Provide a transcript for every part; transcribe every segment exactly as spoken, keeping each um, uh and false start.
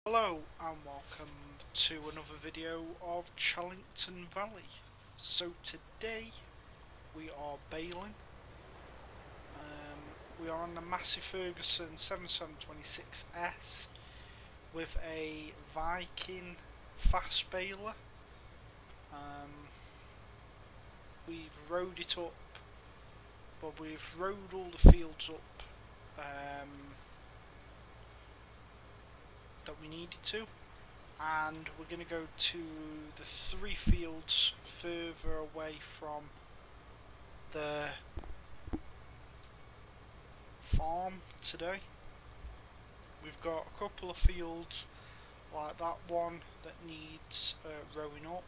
Hello and welcome to another video of Chellington Valley. So today we are baling. Um, we are on the MASSEY Ferguson seventy-seven twenty-six S with a Vicon FastBale. Um, we've rowed it up, but we've rowed all the fields up um, that we needed to. And we're going to go to the three fields further away from the farm today. We've got a couple of fields like that one that needs uh, rowing up.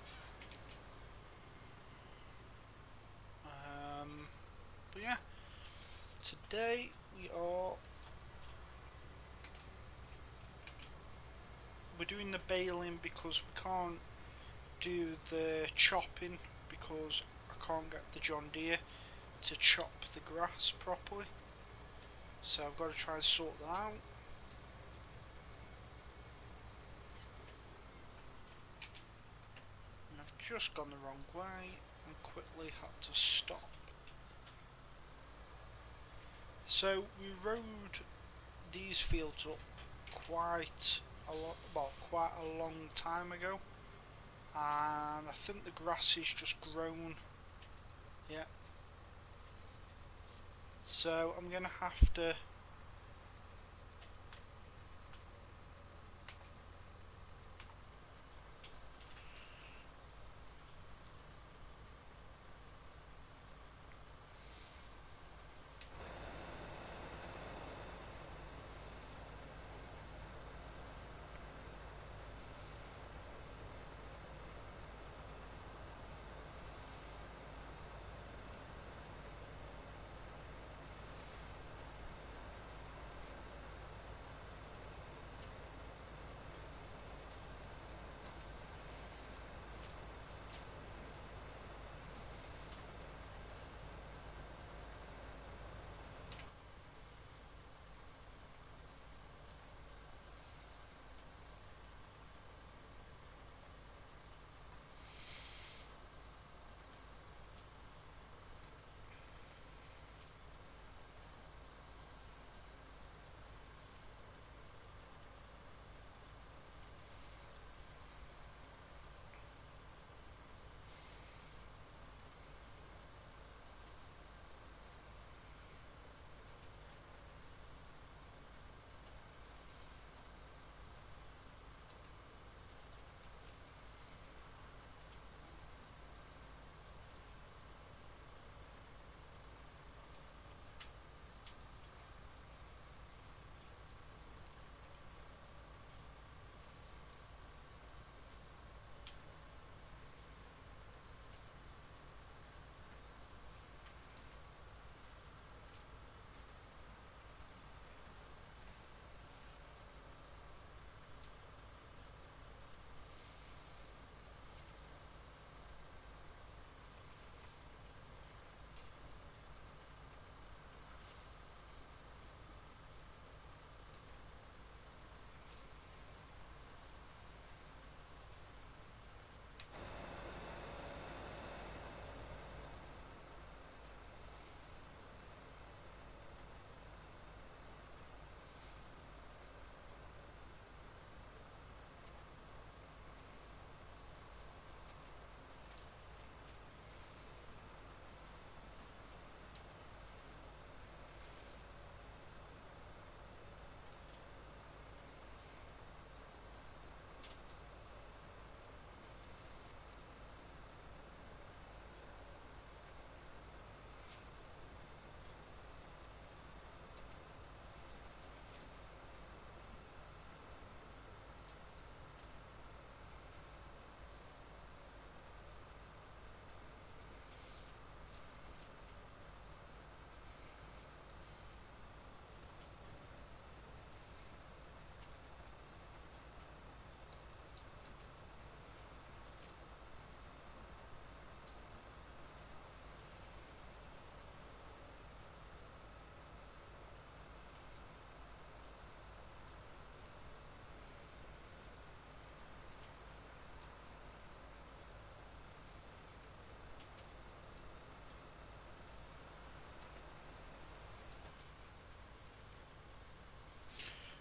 Um, but yeah, today we are we're doing the baling because we can't do the chopping because I can't get the John Deere to chop the grass properly, so I've got to try and sort that out. And I've just gone the wrong way and quickly had to stop. So we rode these fields up quite a lot, well, quite a long time ago, and I think the grass is just grown. Yeah. So I'm gonna have to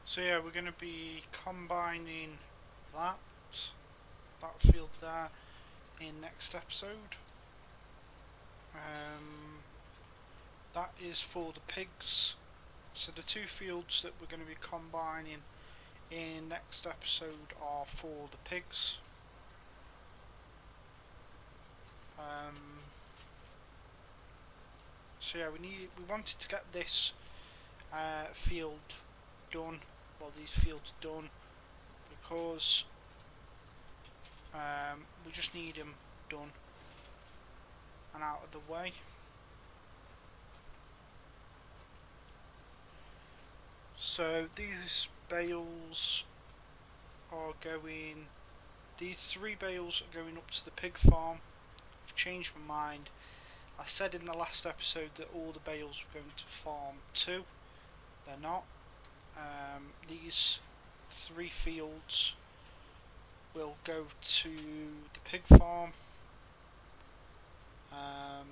So yeah, we're going to be combining that, that field there in next episode. Um, that is for the pigs. So the two fields that we're going to be combining in next episode are for the pigs. Um, so yeah, we need we wanted to get this uh, field done, well these fields done, because um, we just need them done and out of the way. So these bales are going, these three bales are going up to the pig farm. I've changed my mind. I said in the last episode that all the bales were going to farm two. They're not. Um, these three fields will go to the pig farm, um,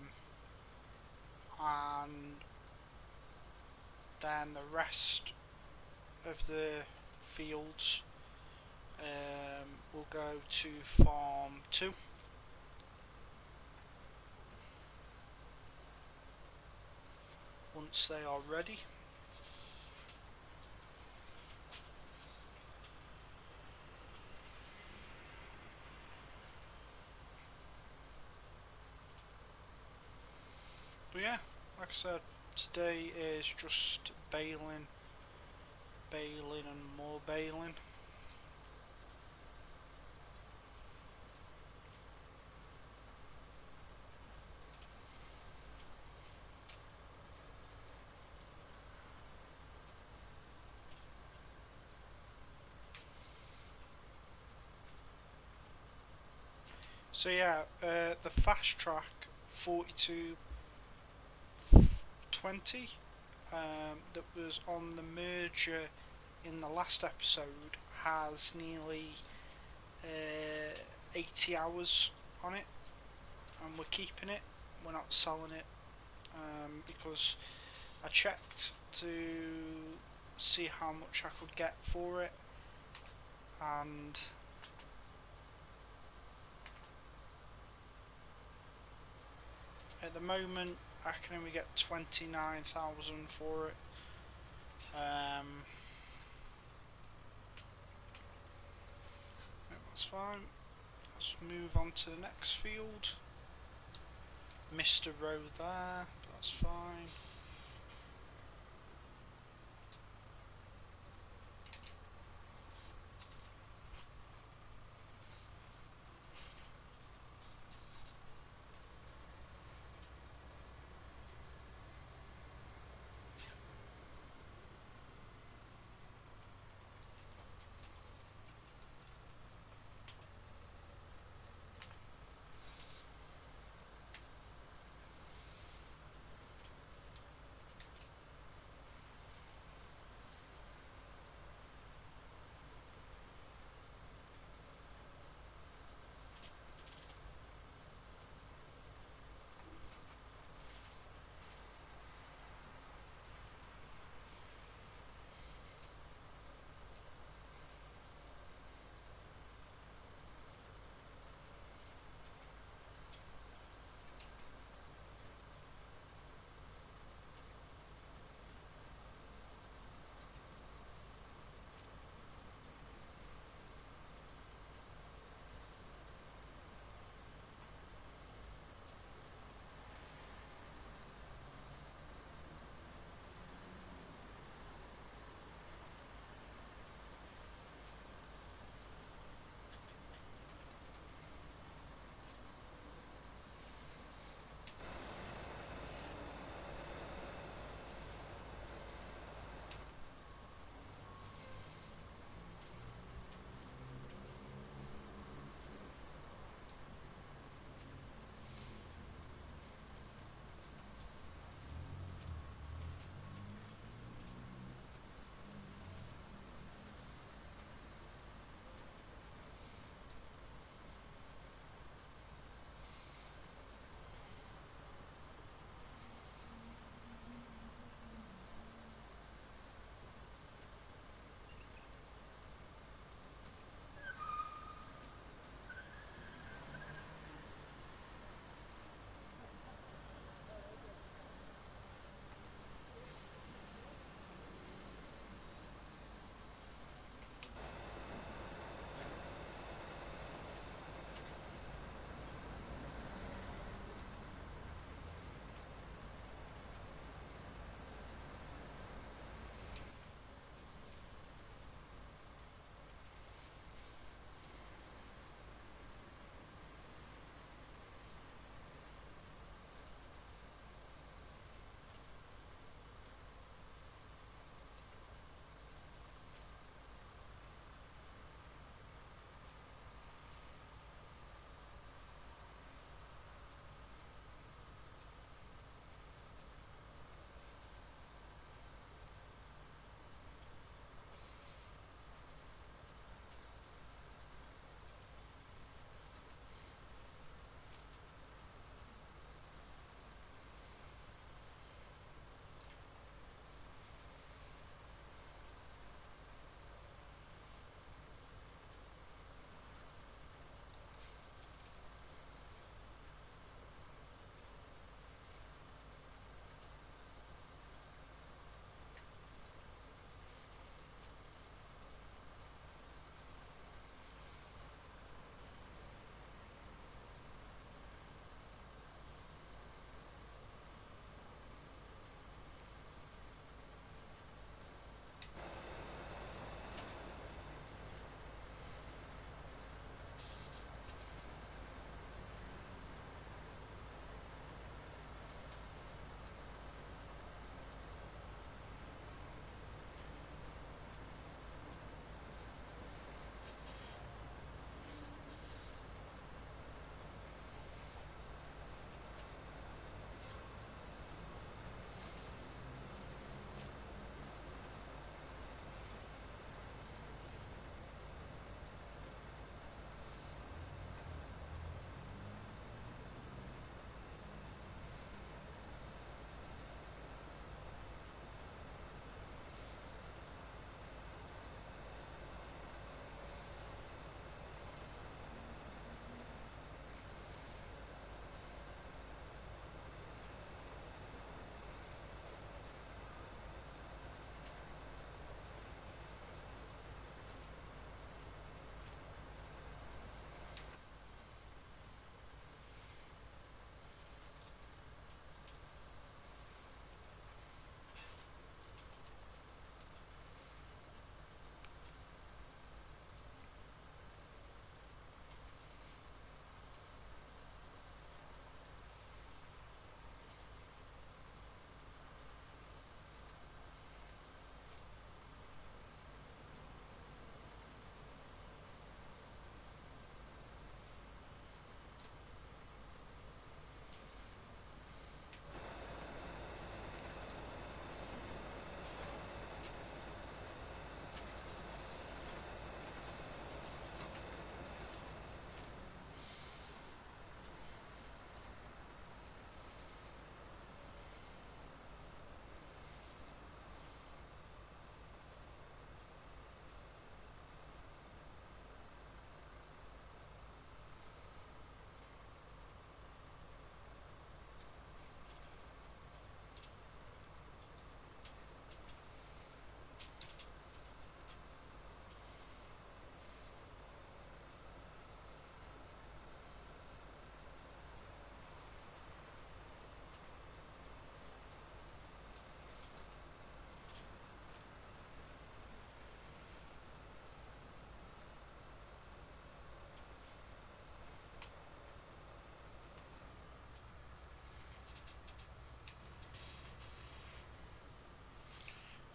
and then the rest of the fields um, will go to farm two. Once they are ready. But yeah, like I said, today is just baling, baling and more baling. So yeah, uh, the fast track forty-two twenty um, that was on the merger in the last episode has nearly uh, eighty hours on it, and we're keeping it, we're not selling it, um, because I checked to see how much I could get for it, and at the moment I can only get twenty-nine thousand for it. Um, that's fine. Let's move on to the next field. Missed a row there, but that's fine.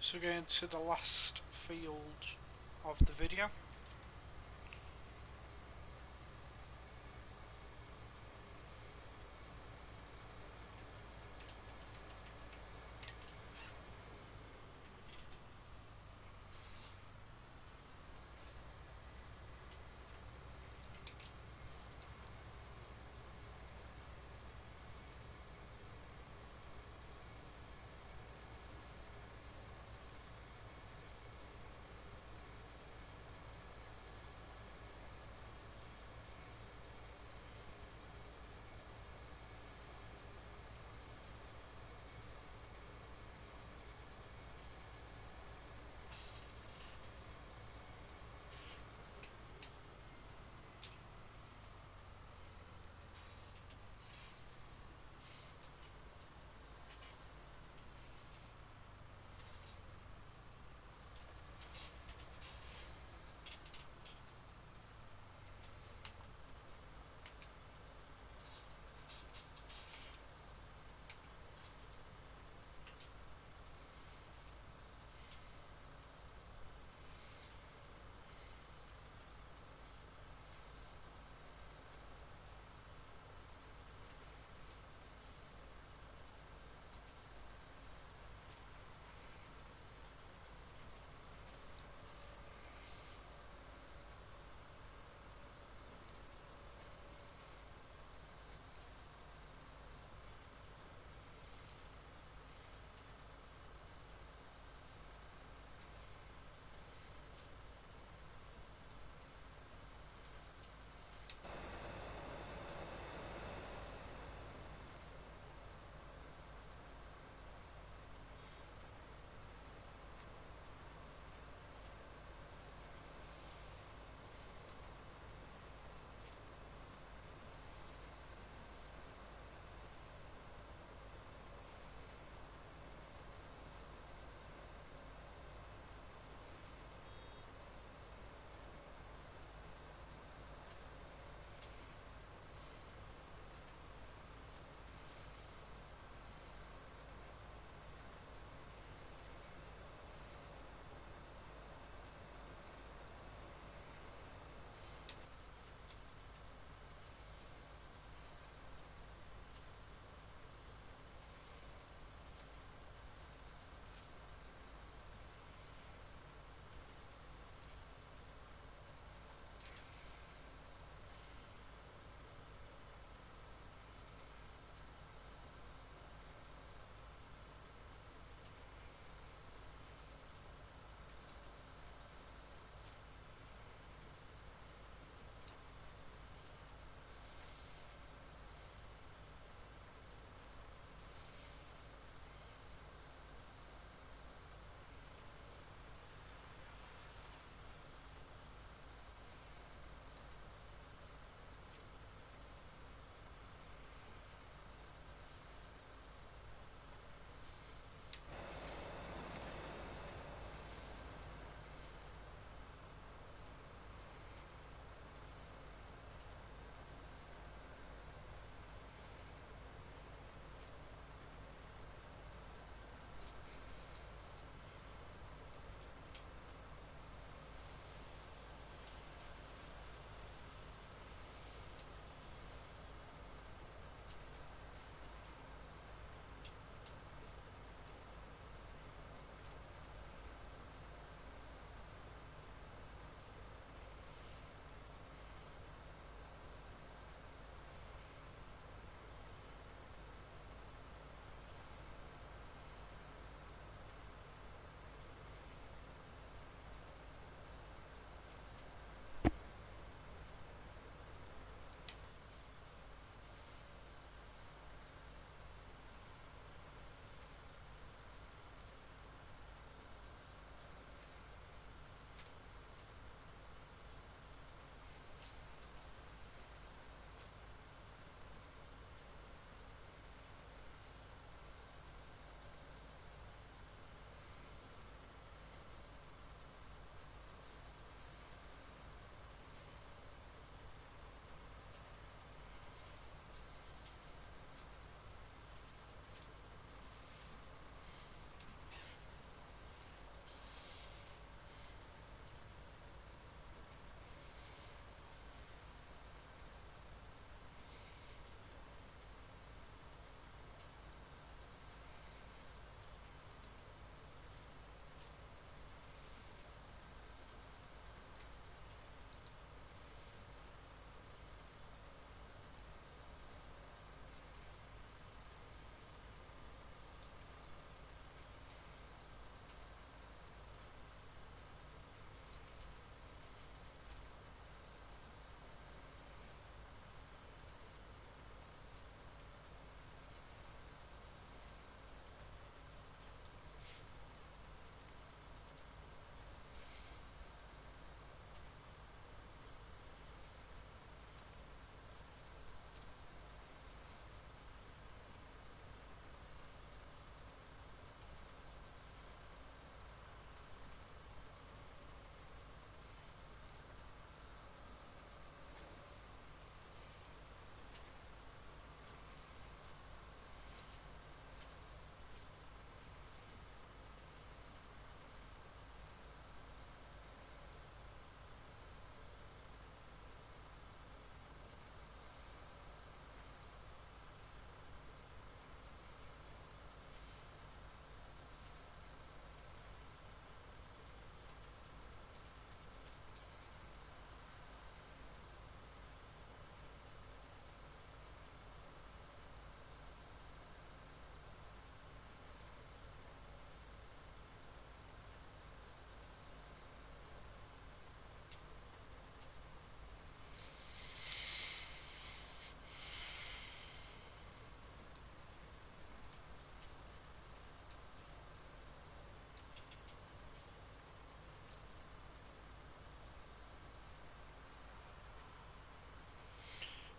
So we're going to the last field of the video.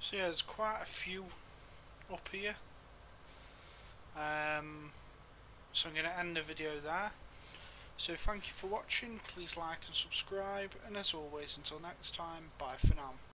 So yeah, there's quite a few up here. Um, so I'm going to end the video there. So thank you for watching, please like and subscribe, and as always until next time, bye for now.